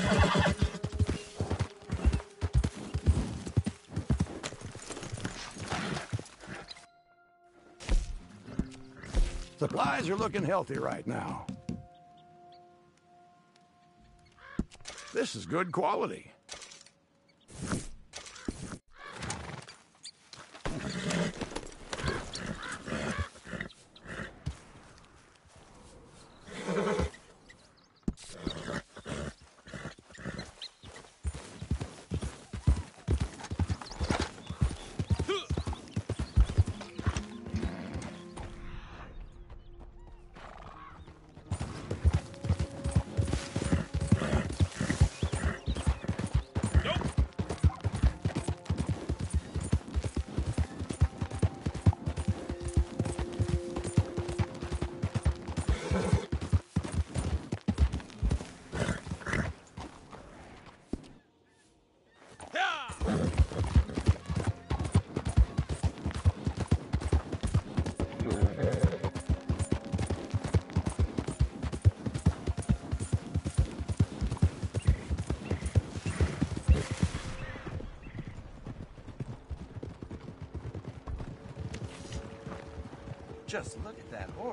Supplies are looking healthy right now. This is good quality. Just look at that horse.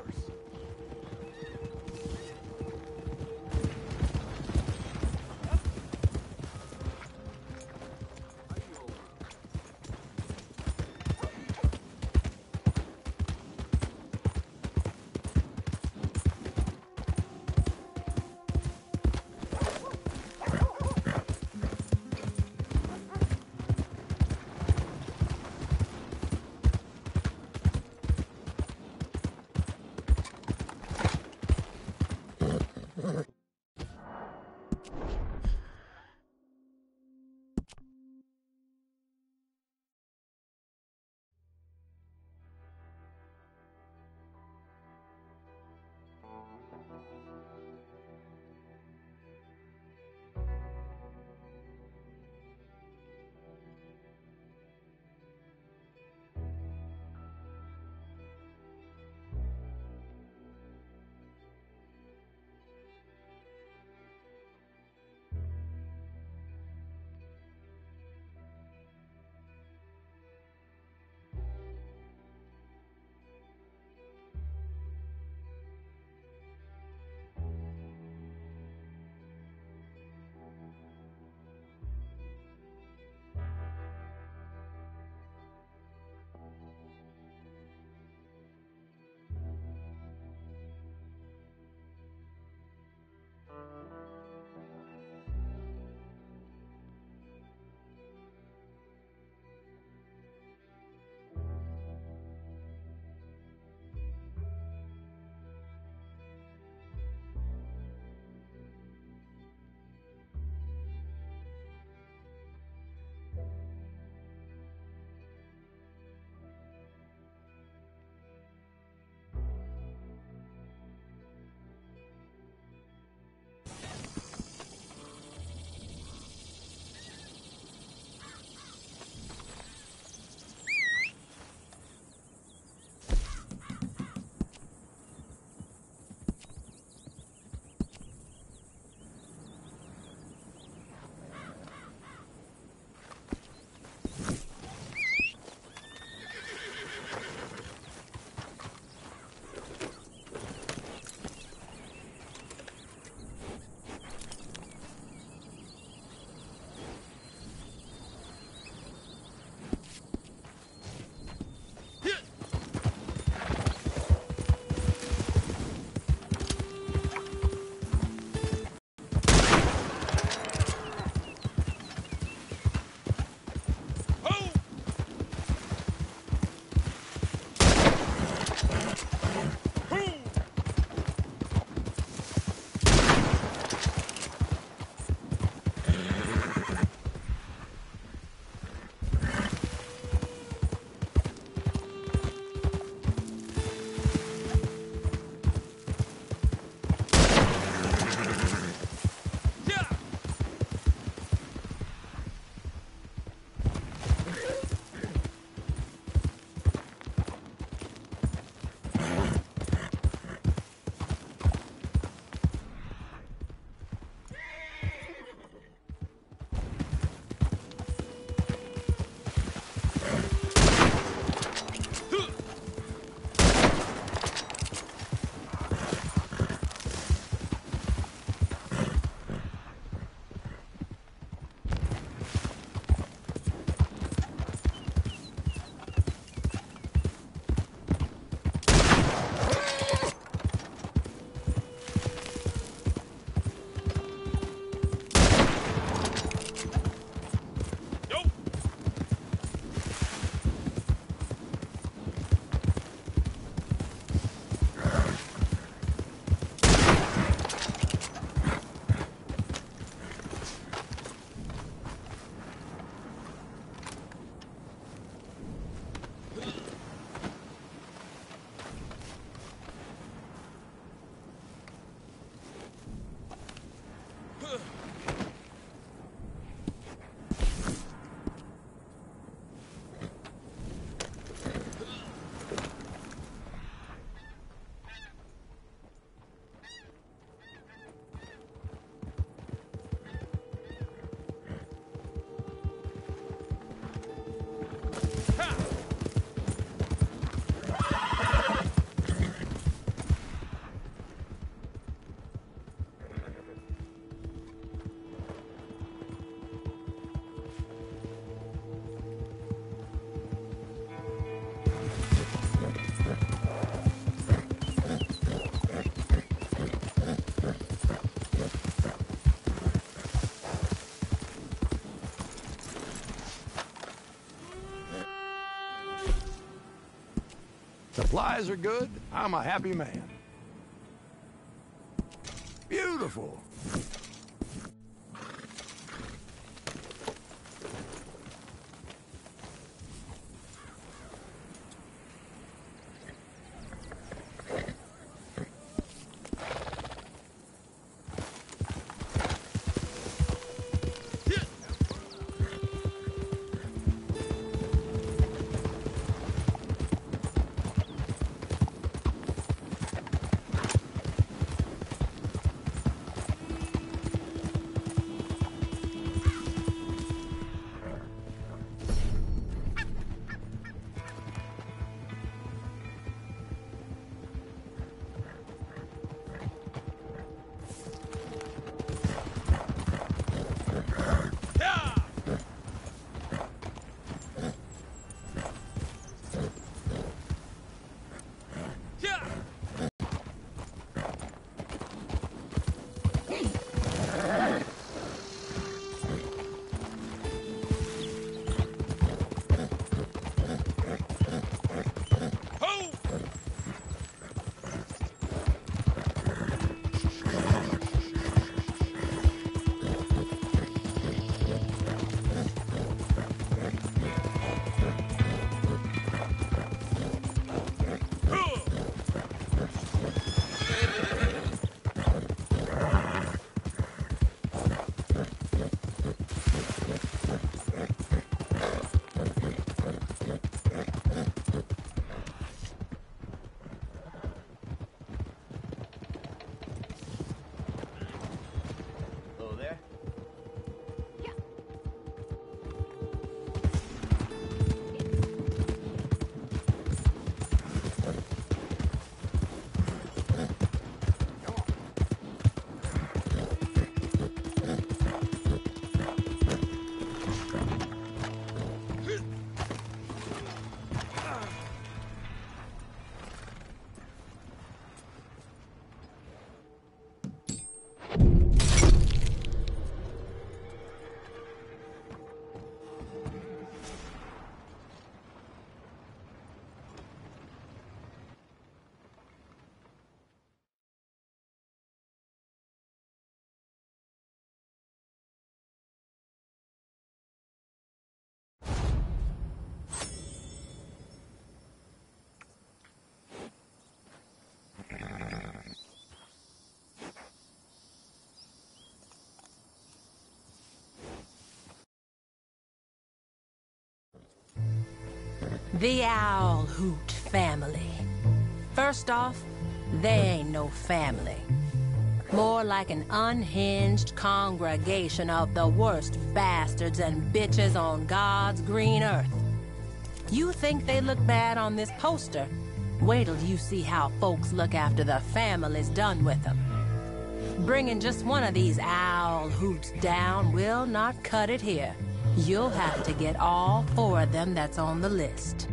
Supplies are good, I'm a happy man. Beautiful. The Owl Hoot family. First off, they ain't no family. More like an unhinged congregation of the worst bastards and bitches on God's green earth. You think they look bad on this poster? Wait till you see how folks look after the family's done with them. Bringing just one of these Owl Hoots down will not cut it here. You'll have to get all 4 of them that's on the list.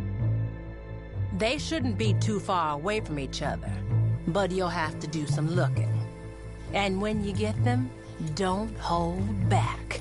They shouldn't be too far away from each other, but you'll have to do some looking. And when you get them, don't hold back.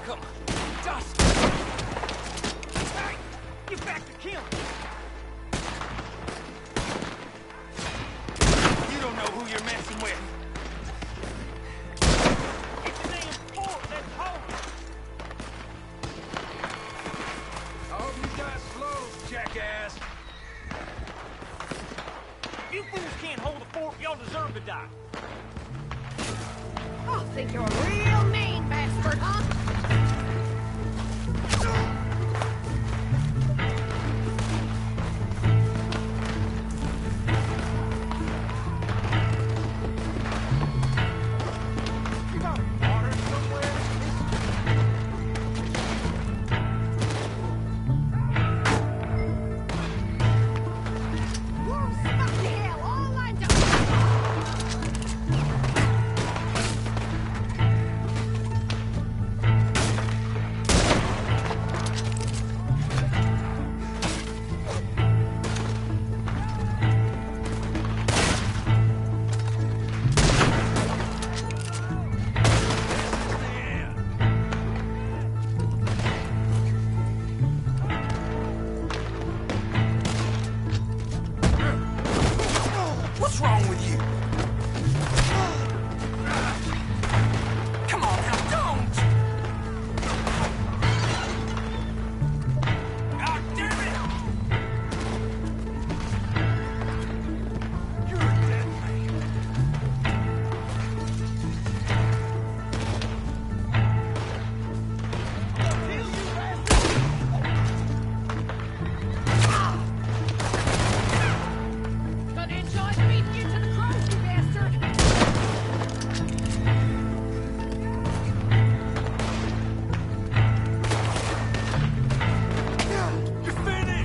him! Dust! Hey! Get back to Kim! You don't know who you're messing with. It's the damn fort that's home! I hope you got slow, jackass. If you fools can't hold the fort, y'all deserve to die. I think you're a real mean bastard, huh? You got water somewhere? Worms stuck to hell, all lined up. What's wrong with you? Come on now, don't! God damn it! You're a dead man. Gonna enjoy beating you to the cross, you bastard. You're finished!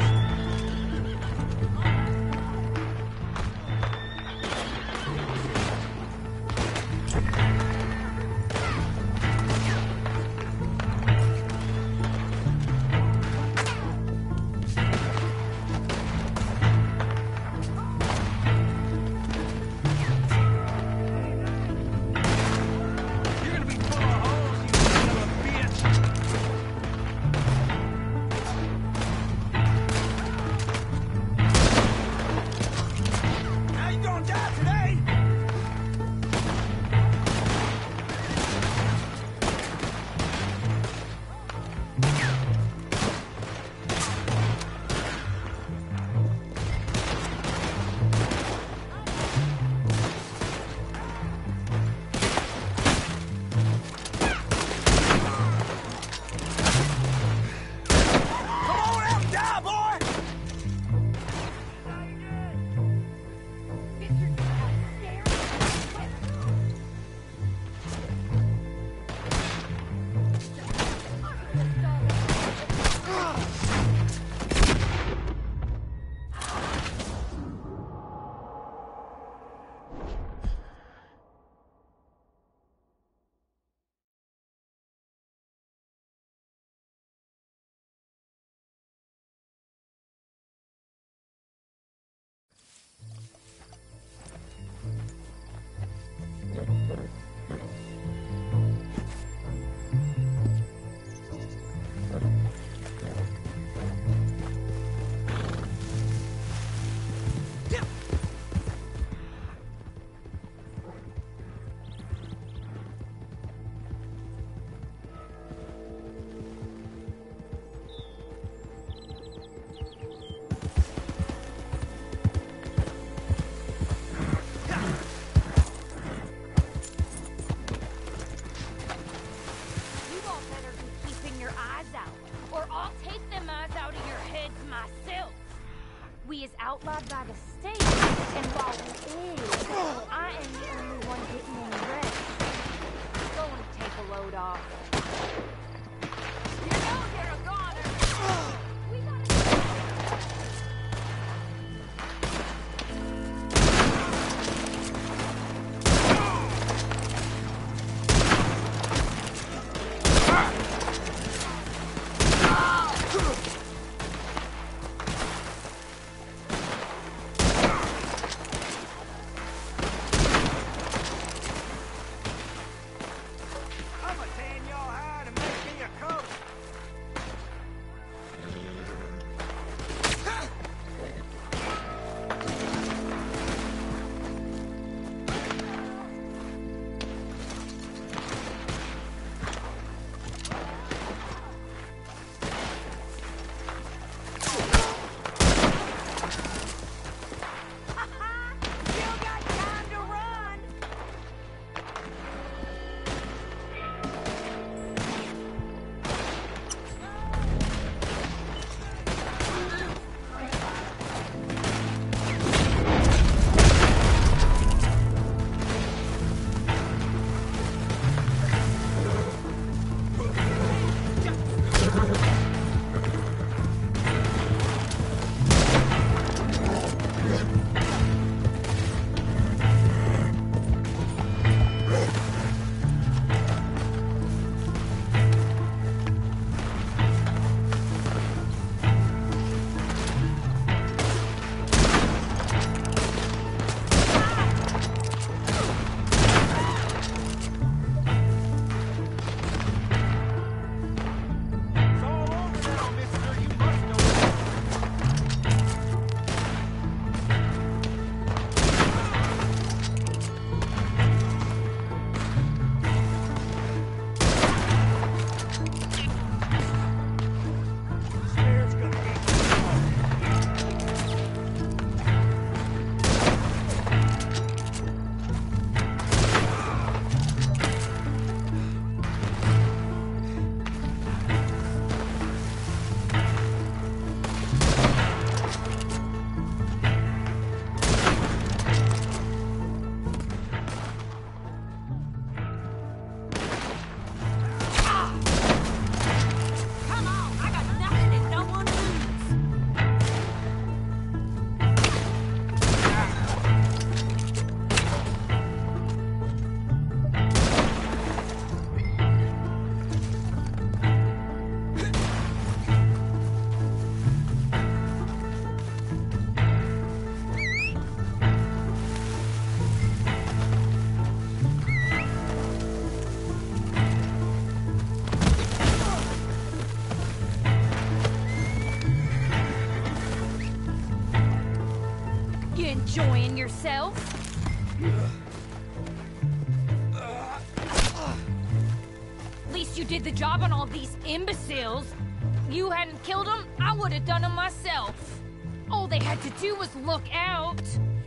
You're gonna be full of holes, you son of a bitch! Now you gonna die today! Come on out and die, boy! You all better be keeping your eyes out, or I'll take them eyes out of your heads myself. We is outlawed by the state, and while we is, I am the only one getting any rest. Go and take a load off. You know you're a goner. We gotta... Enjoying yourself? At least you did the job on all these imbeciles. You hadn't killed them, I would have done them myself. All they had to do was look out.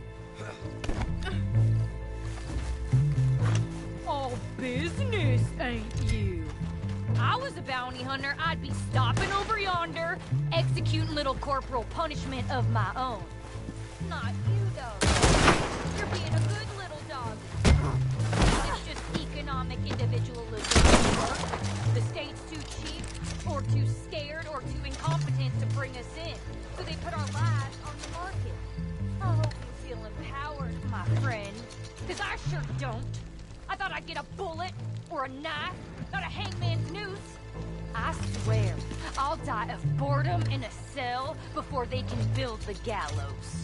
All business, ain't you? I was a bounty hunter, I'd be stopping over yonder, executing little corporal punishment of my own. Not you, though. You're being a good little dog. It's just economic individualism. The state's too cheap, or too scared, or too incompetent to bring us in. So they put our lives on the market. I hope you feel empowered, my friend. Because I sure don't. I thought I'd get a bullet, or a knife, not a hangman's noose. I swear, I'll die of boredom in a cell before they can build the gallows.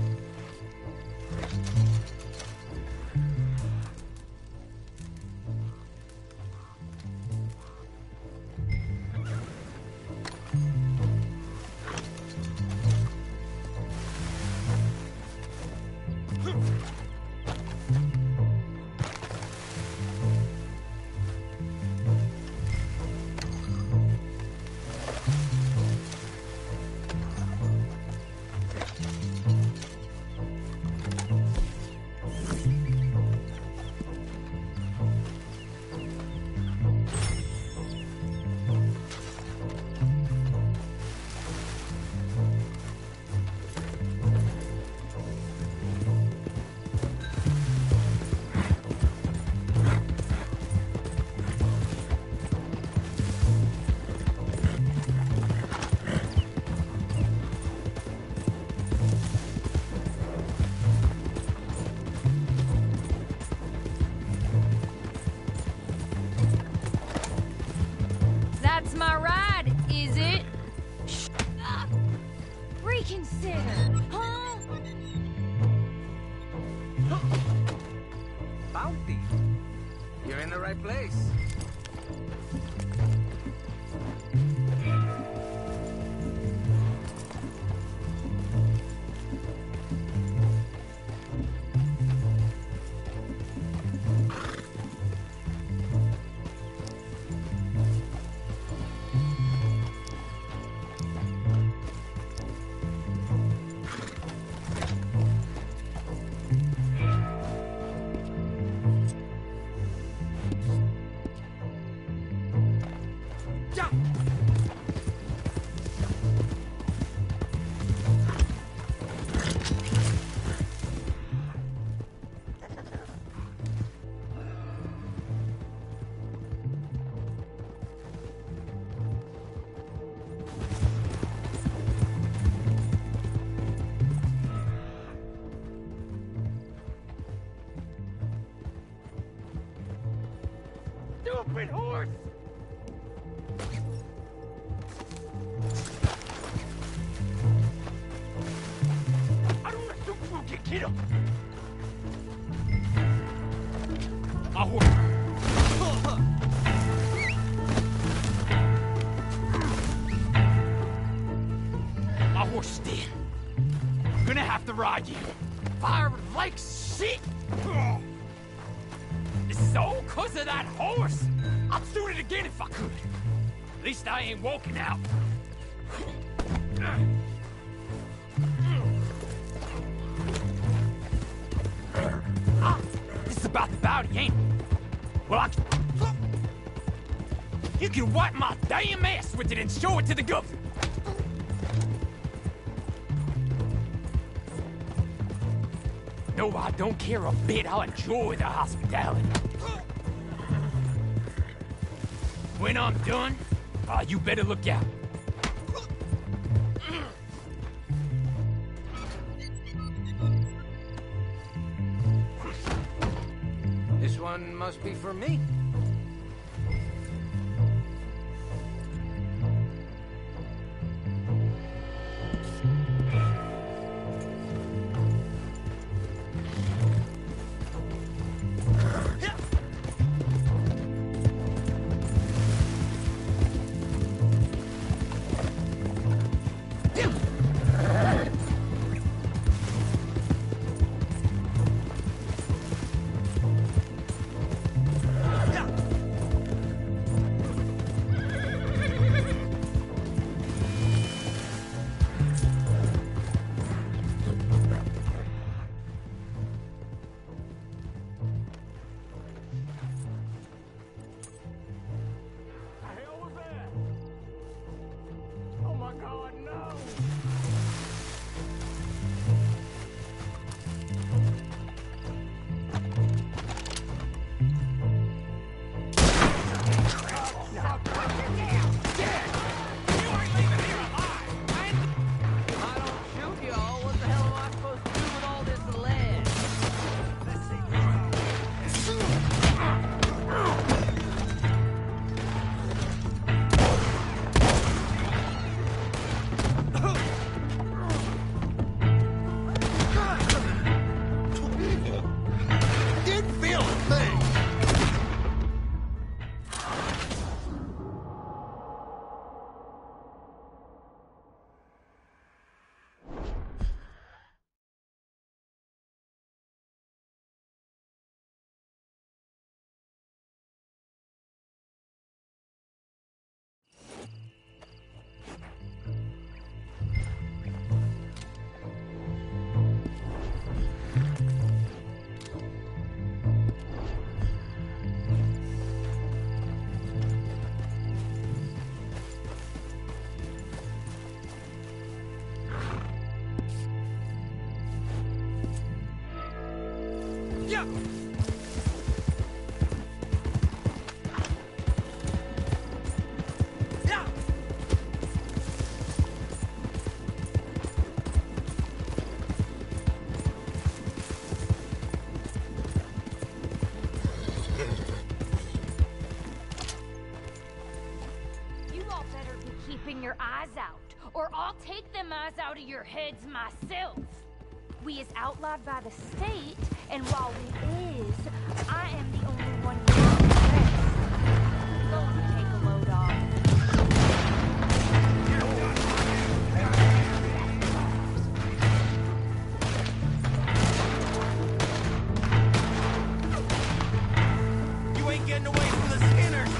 That's my ride, is it? Reconsider, huh? Bounty. You're in the right place. Stupid horse! I don't want to get killed. My horse. My horse is dead. I'm gonna have to ride you. Fire like shit. It's all cause of that horse. I'd shoot it again if I could. At least I ain't walking out. This is about the bounty, ain't it? Well, you can wipe my damn ass with it and show it to the governor. No, I don't care a bit. I'll enjoy the hospitality. When I'm done, you better look out. This one must be for me. eyes out, or I'll take them eyes out of your heads myself. We is outlawed by the state, and while we is, I am the only one who can rest. Go on, take a load off. You ain't getting away from the Skinners!